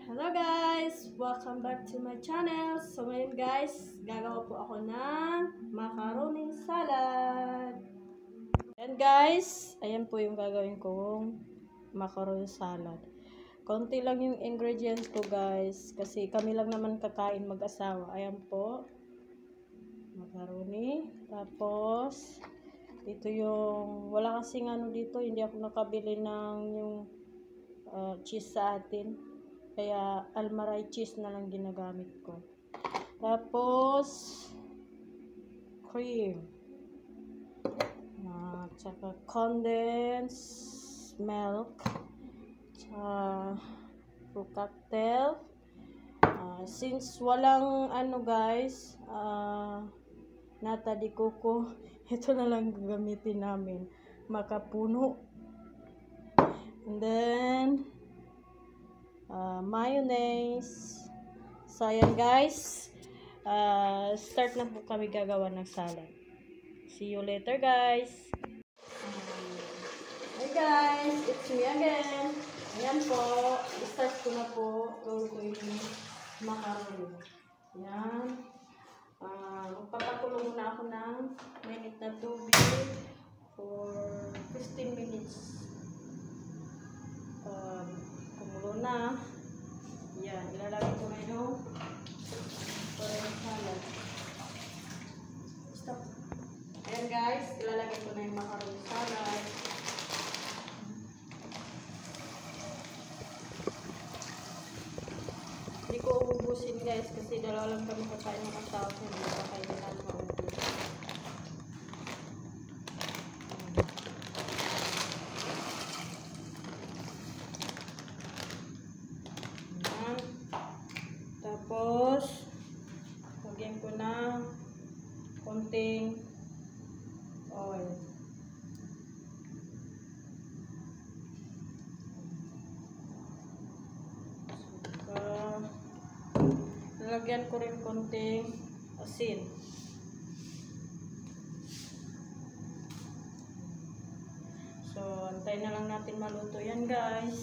Hello guys! Welcome back to my channel. So ngayon guys, gagawa po ako ng macaroni salad. And guys, ayan po yung gagawin kong macaroni salad. Konti lang yung ingredients ko guys, kasi kami lang naman kakain mag-asawa. Ayan po, macaroni. Tapos, ito yung, wala kasing ano dito, hindi ako nakabili ng yung cheese sa atin. Kaya almaray cheese na lang ginagamit ko. Tapos cream. Tsaka condensed milk. Tsaka fruit cocktail. Since walang ano guys, nata di coco, ito na lang gagamitin namin. Makapuno. And then mayonnaise. So ayan guys, start na po kami gagawa ng salad. See you later guys. Hi guys, it's me again. Ayan po, start ko na po gawin ko yung macaroni. Ayan, magpapakulo muna ako ng mainit na tubig for 15 minutes. Kumulo na. Yan, ilalagay ko na yung salad. Stop. Ayan guys, ilalagay ko na yung macaroni salad. Hindi ko uubusin guys kasi dalawa lang kami kakain ng asawa ko. Hindi ko kakain na maubos. Tapos, lagyan ko na konting oil. Lagyan ko rin konting asin. So, antay na lang natin maluto yan guys.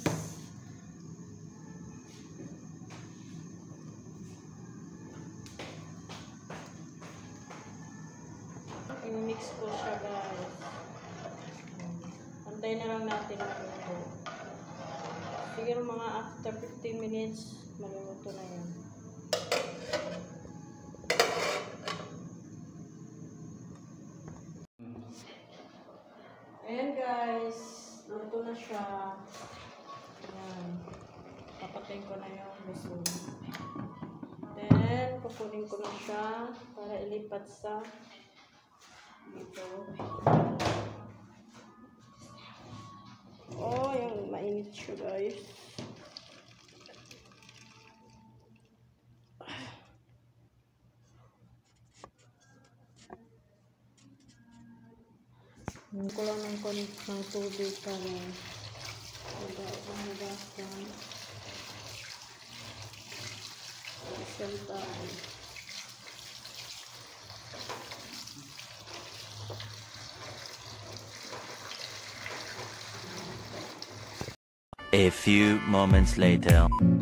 I-mix ko siya guys. Antay na lang natin maluto. Siguro mga after 15 minutes maluluto na yan. Ayan guys, luto na siya. Ayan. Papatayin ko na yung miso. Then, kukunin ko na siya para ilipat sa dito. Oh, yung mainit siya guys. Hindi ko lang ng tubig para hugasan. Sentay. A few moments later.